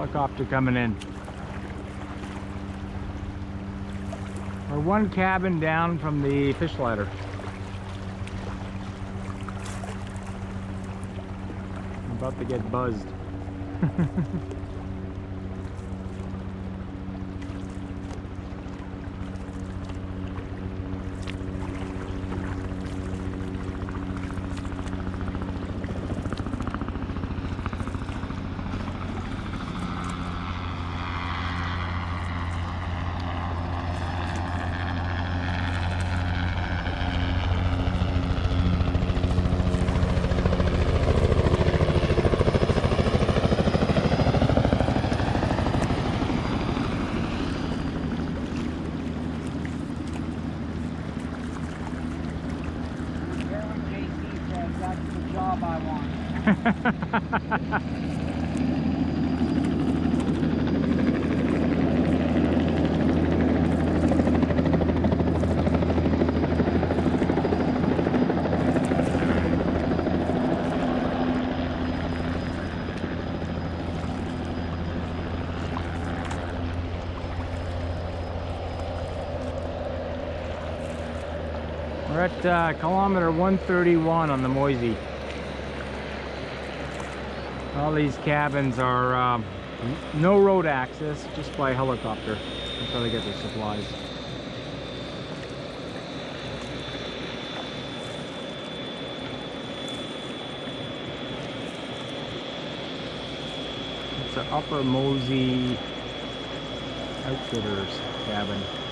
Helicopter coming in. We're one cabin down from the fish ladder. I'm about to get buzzed. I want. We're at kilometer 131 on the Moisey. All these cabins are no road access, just by helicopter. That's how they get their supplies. It's an Upper Mosey Outfitters cabin.